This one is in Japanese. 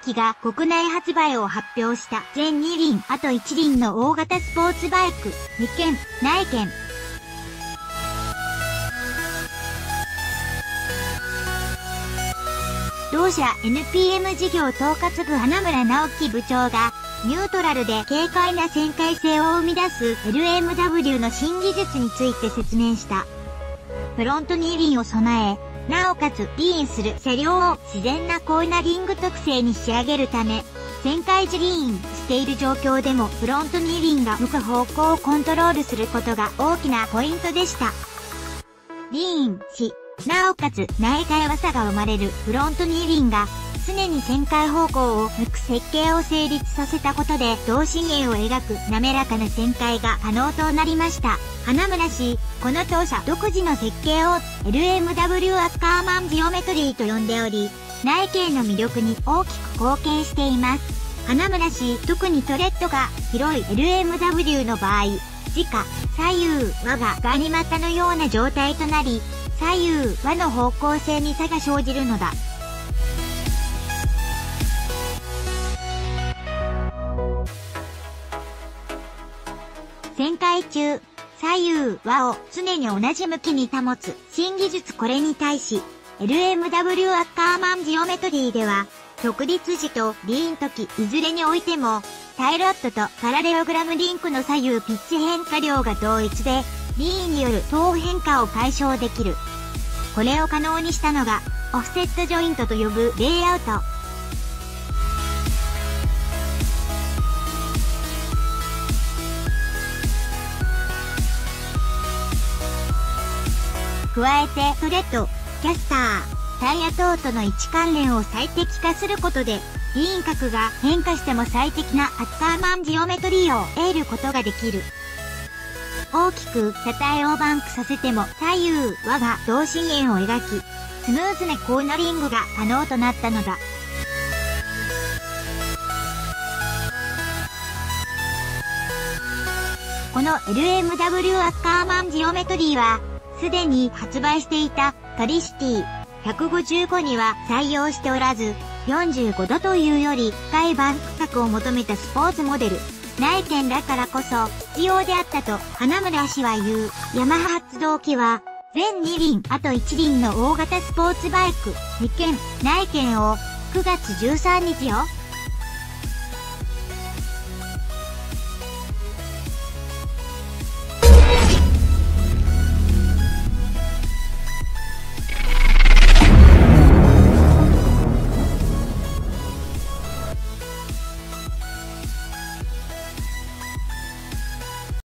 機が国内発売を発表した全2輪あと1輪の大型スポーツバイク、未見、内見。同社 NPM 事業統括部花村直樹部長が、ニュートラルで軽快な旋回性を生み出す LMW の新技術について説明した。フロント2輪を備え、なおかつリーンする車両を自然なコーナリング特性に仕上げるため、旋回時リーンしている状況でもフロント2輪が向く方向をコントロールすることが大きなポイントでした。リーンし、なおかつ内外和さが生まれるフロント2輪が常に旋回方向を向く設計を成立させたことで同心円を描く滑らかな旋回が可能となりました。花村氏、この当社独自の設計を LMW アッカーマンジオメトリーと呼んでおり、内径の魅力に大きく貢献しています。花村氏、特にトレッドが広い LMW の場合、時価、左右輪がガニ股のような状態となり、左右輪の方向性に差が生じるのだ。旋回中、左右輪を常に同じ向きに保つ新技術。これに対し、LMW アッカーマンジオメトリーでは、直立時とリーン時いずれにおいても、タイロットとパラレログラムリンクの左右ピッチ変化量が同一で、リーンによる等変化を解消できる。これを可能にしたのが、オフセットジョイントと呼ぶレイアウト。加えてトレッド、キャスター、タイヤ等との位置関連を最適化することで、リーン角が変化しても最適なアッカーマンジオメトリーを得ることができる。大きく車体をバンクさせても左右輪が同心円を描き、スムーズなコーナリングが可能となったのだ。この LMW アッカーマンジオメトリーは、すでに発売していたトリシティ155には採用しておらず、45度というより深いバンク角を求めたスポーツモデル、内見だからこそ必要であったと花村氏は言う。ヤマハ発動機は全2輪あと1輪の大型スポーツバイク未見内見を9月13日よ。